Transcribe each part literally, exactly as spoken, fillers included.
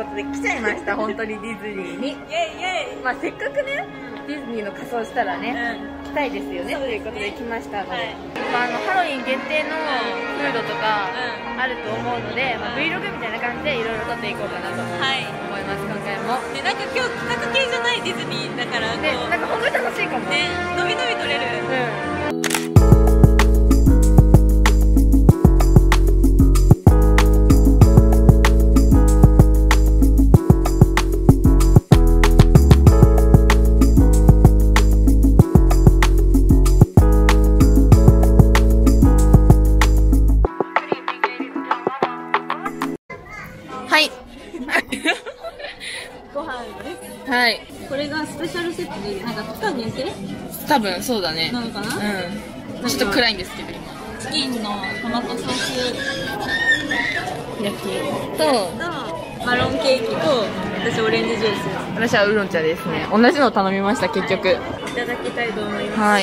ことで来ちゃいました本当にディズニーに。イエイイエイ。まあせっかくねディズニーの仮装したらね、うん、来たいですよねということで来ましたので、はい、まあ、あのハロウィン限定のフードとかあると思うので、まあ、Vlog みたいな感じでいろいろ撮っていこうかなと思います、はい、今回も。でなんか今日企画系じゃないディズニーだからね、なんか本当に楽しいかもね。のびのび撮れる。うん。はい。ご飯です。はい。これがスペシャルセットで、なんか期間限定？多分そうだね。なのかな？うん。ちょっと暗いんですけど今。チキンのトマトソース焼きとマロンケーキと私オレンジジュース。私はウーロン茶ですね。同じの頼みました結局。いただきたいと思います。はい。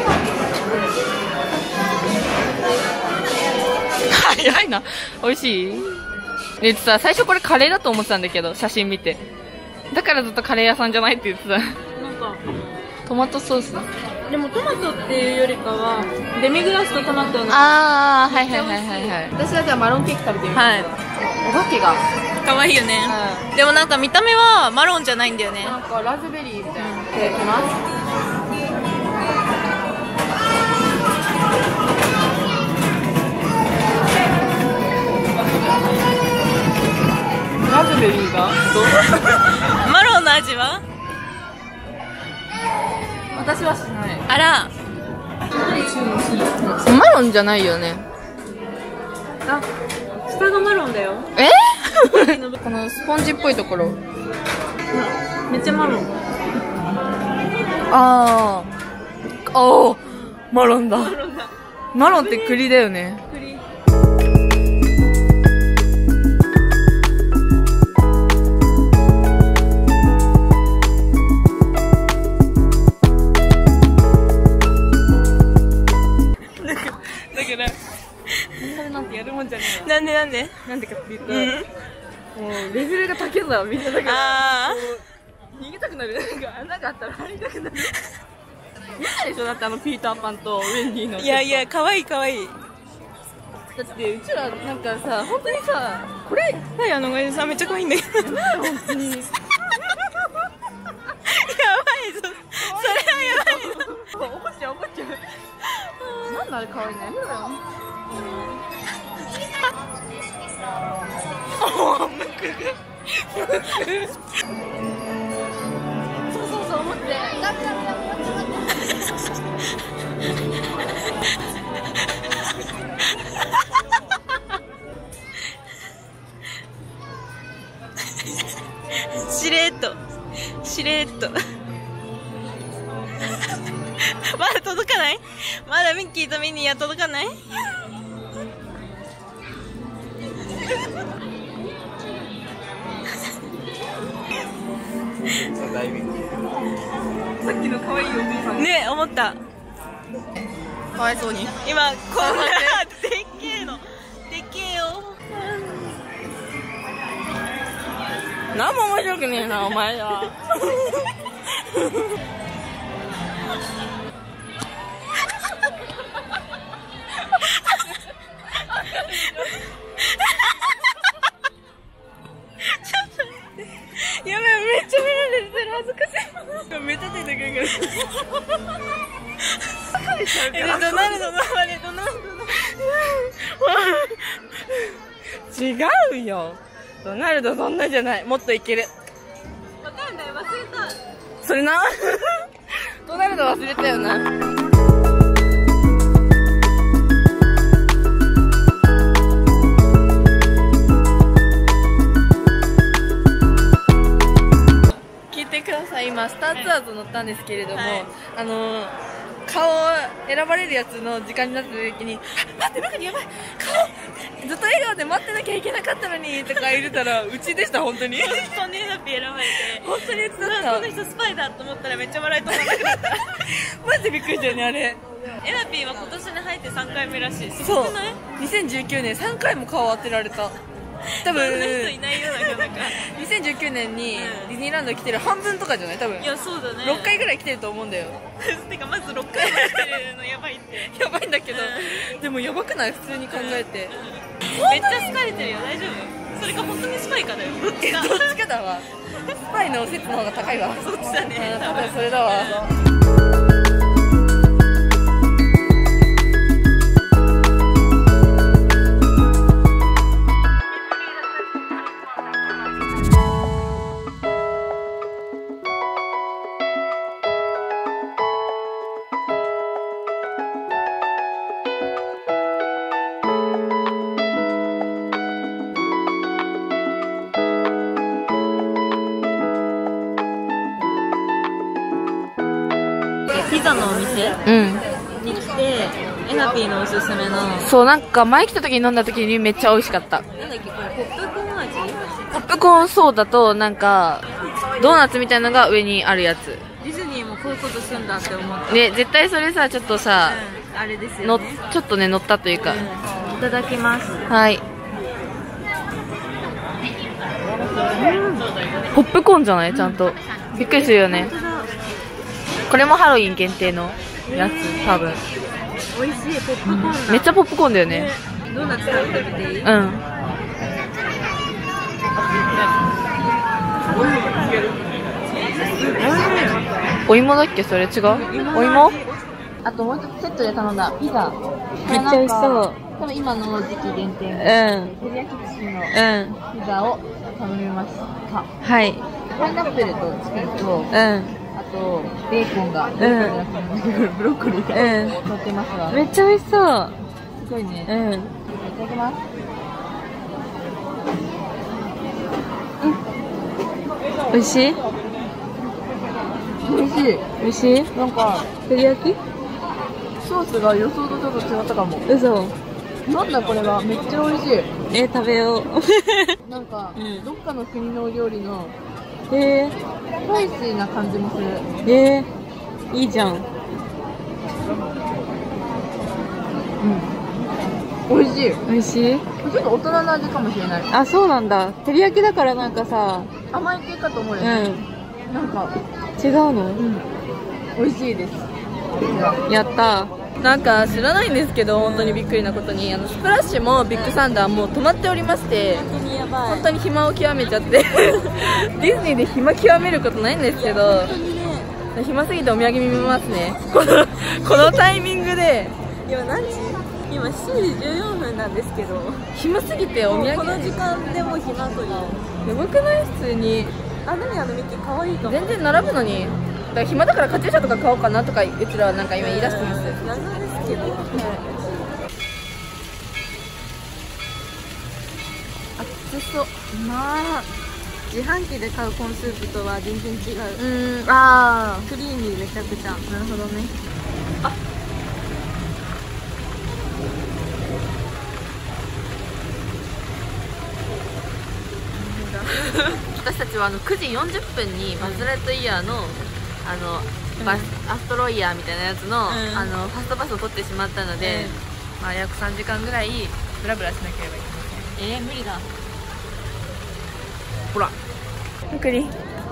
早いな。美味しい？えさ、最初これカレーだと思ってたんだけど、写真見て。だからずっとカレー屋さんじゃないって言ってた。なんかトマトソースでもトマトっていうよりかはデミグラスとトマトの。ああ、はいはいはいはいはい。私はじゃあマロンケーキ食べてみます。はい。お化けが可愛いよね、はい、でもなんか見た目はマロンじゃないんだよね。なんかラズベリーみたいな。いただきます。ラズベリーがどうマロンの味は私はしない。あらマロンじゃないよね。あ、下がマロンだよ。えこのスポンジっぽいところめっちゃマロン。あーおーマロンだ。マロンって栗だよね。栗なんでなんでなんでかっていうと、うん、もうレベルが高いぞみんな。だから逃げたくなる。なんか穴があったら入りたくなる。見たでしょだってあのピーターパンとウェンディの。いやいや可愛い可愛い。だってうちらなんかさ本当にさこれはいあの親父さんめっちゃ可愛いんだけど。本当にやばいぞそれはやばいぞ。怒っちゃう怒っちゃう。なんであれ可愛いのやめろよ。おむくぐそうそうそう思ってダメダメダメ待って待ってしれっとしれっとまだ届かない？まだミッキーとミニーは届かない？さっきの可愛いおじいさんね思った。かわいそうに今こんなでっけえのでっけえよ。なんも面白くねえなお前は。やばいめっちゃ見られてる恥ずかしい。めっちゃ出てくるから。ドナルドのあれドナルドの違うよ。ドナルドそんなじゃない。もっといける。わかんない忘れた。それな。ドナルド忘れたよな。今スターツアーズ乗ったんですけれども、はい、あの顔選ばれるやつの時間になった時に「待ってなんかやばい顔ずっと笑顔で待ってなきゃいけなかったのに」とか言ってたらうちでした。本当に本当にエナピー選ばれて本当にうちだった。この人スパイだと思ったらめっちゃ笑い止まらなくなったマジでびっくりしたよねあれ。エナピーは今年に入ってさんかいめらしい。そうにせんじゅうきゅうねんさんかいも顔当てられた。 多分そんな人いないよ、なかなか。 にせんじゅうきゅうねんにディズニーランド来てる半分とかじゃない多分。 いや、そうだね。 ろっかいぐらい来てると思うんだよ。 てか、まずろっかいも来てるのやばいって。 やばいんだけど、でもやばくない？普通に考えて。 めっちゃ疲れてるよ、大丈夫？それか本当にスパイかだよ。どっちか。 どっちかだわ。スパイの説の方が高いわ。 そっちだね。 多分それだわ。 ピザのお店うんに来て、エナピーのおすすめの、 そう、なんか前来た時に飲んだ時にめっちゃ美味しかった。 なんだっけ、これポップコーン味？ ポップコーンソーダとなんかドーナツみたいなのが上にあるやつ。 ディズニーもこういうことするんだって思った。 ね、絶対それさ、ちょっとさ、 うん、あれですのよね。 ちょっとね乗ったというか、 うん、いただきます。 はい。ポップコーンじゃない？ちゃんとびっくりするよね。これもハロウィン限定のやつ、多分。 美味しいポップコーンだ。 めっちゃポップコーンだよね。 ドーナツ食べてみていい？ うん。お芋だっけそれ？違う？お芋？あともう一つセットで頼んだピザ。 めっちゃ美味しそう。 多分今の時期限定の照り焼きチキンのピザを頼みました。 はい。 パイナップルとチキンと、 うん。 あとベーコンが、ベーコンじゃなくてブロッコリーが乗ってますが、 めっちゃ美味しそう。 すごいね。 うん。 いただきます。 美味しい？ 美味しい。 美味しい？ なんか照り焼き？ ソースが予想とちょっと違ったかも。 嘘。 なんだこれは、めっちゃ美味しい。 え、食べよう。 なんか、 うん、 どっかの国のお料理のえー、 スパイシーな感じもする。 えー、いいじゃん。 うん。美味しい。 美味しい？ ちょっと大人の味かもしれない。 あ、そうなんだ。照り焼きだからなんかさ、 甘い系かと思うよね。うん。なんか違うの？うん。 美味しいです。 やったー。 なんか知らないんですけど、本当にびっくりなことに、あのスプラッシュもビッグサンダーも止まっておりまして、本当に暇を極めちゃってディズニーで暇極めることないんですけど、暇すぎてお土産見ますね。このこのタイミングで。 今何時？今しちじじゅうよんぷんなんですけど、 暇すぎてお土産。 この時間でも暇という。 やばくない？普通に。 あ、何あのミッキー可愛いと思う。 全然並ぶのに。だから暇だからカチューシャとか買おうかなとかうちらはなんか今言い出してます。 なんですけど、はい、熱そう。まあ自販機で買うコーンスープとは全然違う。 うん、ああ、 クリーミーめちゃくちゃ。なるほどね。あ、 私たちはあのくじよんじゅっぷんにバズ・ライトイヤーのあのバス、うん、アストロイヤーみたいなやつの、うん、あのファストパスを取ってしまったので、うん、まあ約さんじかんぐらいブラブラしなければいけません。 えー、無理だ。 ほらくり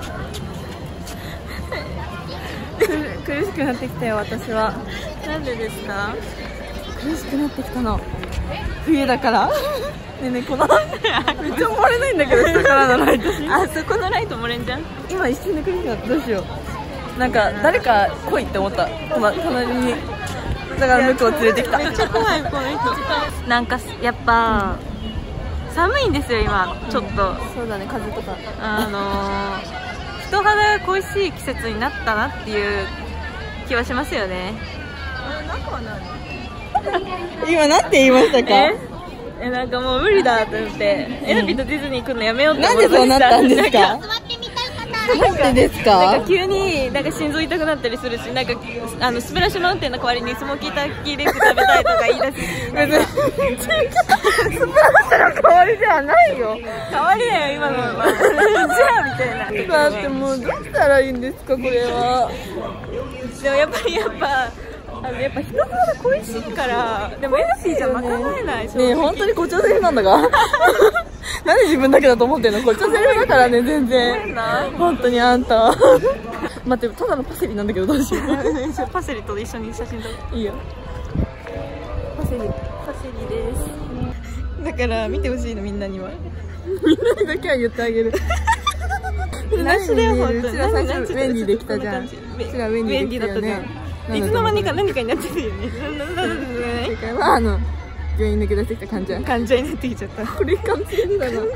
苦しくなってきたよ私は。 なんでですか？ 苦しくなってきたの。冬だからねえねえ、このめっちゃ漏れないんだけど下からのライト。 あそこのライト漏れんじゃん。 今一瞬で苦しくなってどうしよう。なんか誰か来いって思った。隣にだから向こう連れてきた。 めっちゃ怖いこの人。なんかやっぱ、うん、寒いんですよ今ちょっと、うん、 そうだね、風とかあのー、人肌が恋しい季節になったなっていう気はしますよね。 あれ中は何？今なんて言いましたか？ ええ、なんかもう無理だと思って、うん、エナピとディズニー来るのやめようって思ってました。なんでそうなったんですか？ なんでですか？なんか急になんか心臓痛くなったりするし、なんかあのスプラッシュマウンテンの代わりにスモーキーターキーレッグ食べたいとか言い出すし、スプラッシュの代わりではないよ。代わりだよ今のは。じゃあみたいな。 だってもうどうしたらいいんですかこれは。 でもやっぱりやっぱ。あのやっぱ人肌恋しいから、でもエナピーじゃ賄えない。 ねえ、本当に誇張的なんだがなんで自分だけだと思ってんの？こっちのセリフだからね、全然。本当にあんた。待って、ただのパセリなんだけどどうしよう。 パセリと一緒に写真撮る。 いいよ。 パセリ、パセリです。 だから見てほしいの、みんなには。みんなにだけは言ってあげる。何に見える？うちら最初ウェンディできたじゃん。うちらウェンディできたよね。 いつの間にか何かになってるよね。 正解はあの病院抜け出してきた患者。 患者になってきちゃった。 これ完全だな。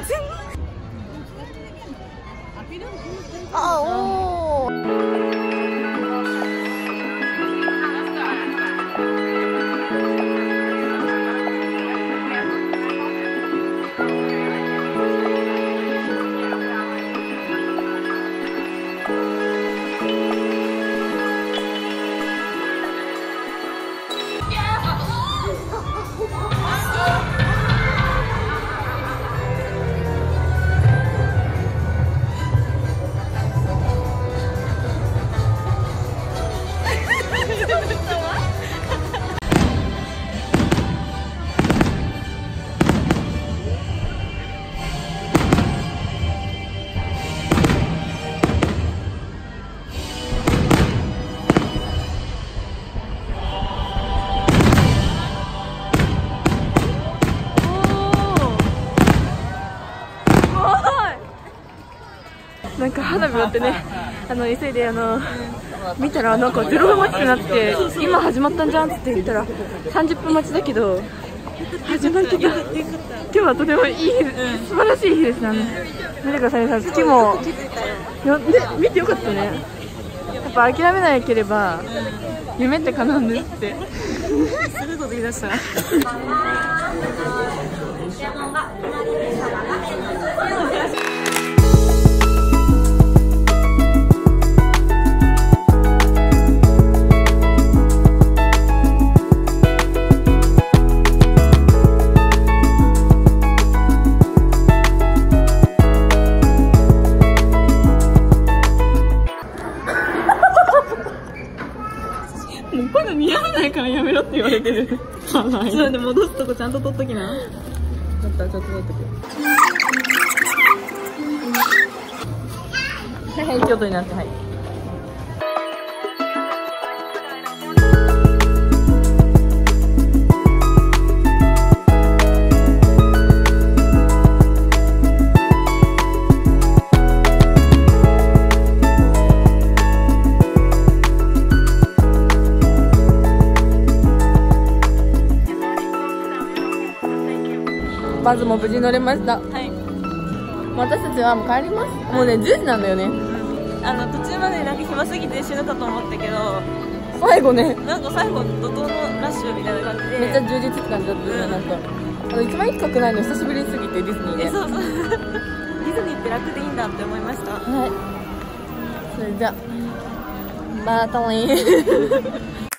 あおー。 なんか花火待ってね、あの急いであの見たらなんかゼロ分待ちになって今始まったんじゃんって言ったらさんじゅっぷん待ちだけど始まってた。今日はとてもいい日、素晴らしい日ですね。見てください皆さん、月もよで見てよかったね。やっぱ諦めなければ夢って叶うんですって。すごいこと言い出した。 もうこういうの似合わないからやめろって言われてる。そうで戻すとこちゃんと取っときな。 だったらちょっと取っとく。はいはい、京都になって、はい。バスも無事乗れました。 はい。 私たちはもう帰ります。もうね、じゅうじなんだよね。 あの途中までなんか暇すぎて死ぬかと思ったけど、 最後ね、 なんか最後怒涛のラッシュみたいな感じでめっちゃ充実って感じだったよね。なんかあの一番近くないの久しぶりすぎて、ディズニーで。 え、そうそう。ディズニーって楽でいいんだって思いました。 はい。それじゃあまたね。